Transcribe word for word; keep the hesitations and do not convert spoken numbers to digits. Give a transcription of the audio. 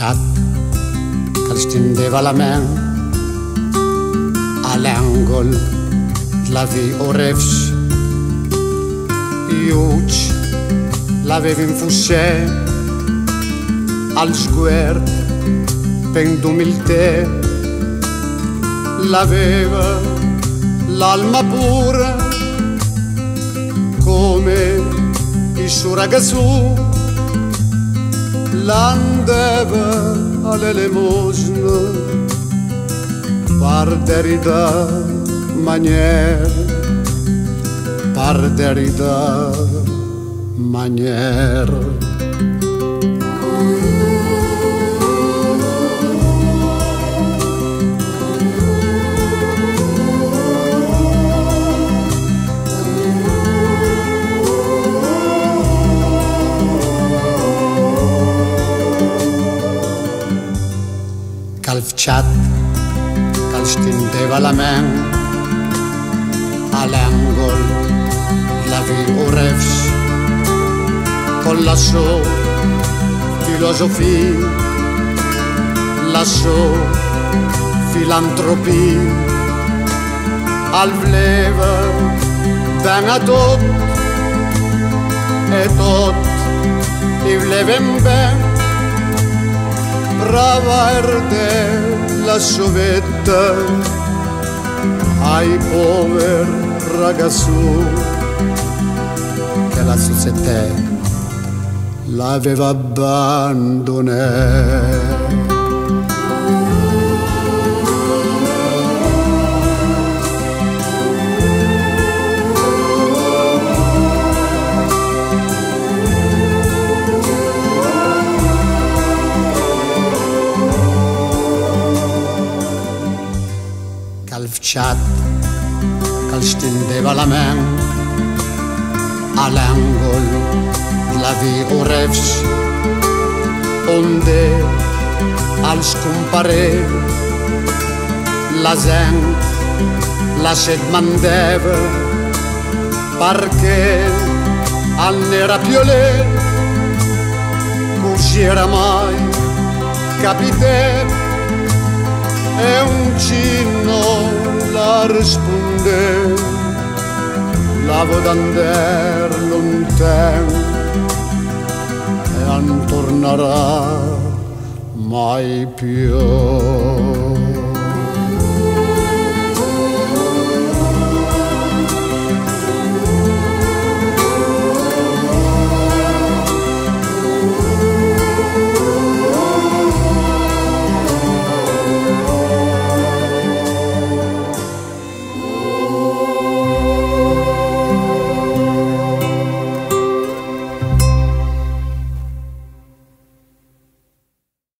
xat que els tindeva la ment a l'angol la vi orefs i uig l'aveva in fussè al sguard pen d'umiltà l'aveva l'alma pura come il suo ragazzo l'andava all'elemosina par derida manier par derida manier calfciat que els tindeva la ment a l'angol la vi orefs con la sua filosofia la sua filantropia al vleva ben a tot e tot i vlevem ben raverde la sovetta ai pover ragazzo che la società l'aveva abbandonato. Calfciat que els tindeva la ment a l'angol la vi orefs onde als compare la gent la set mandeva perquè al n'era piolè così era mai capité e un cinno la risponde la vodander lontan e non tornerà mai più.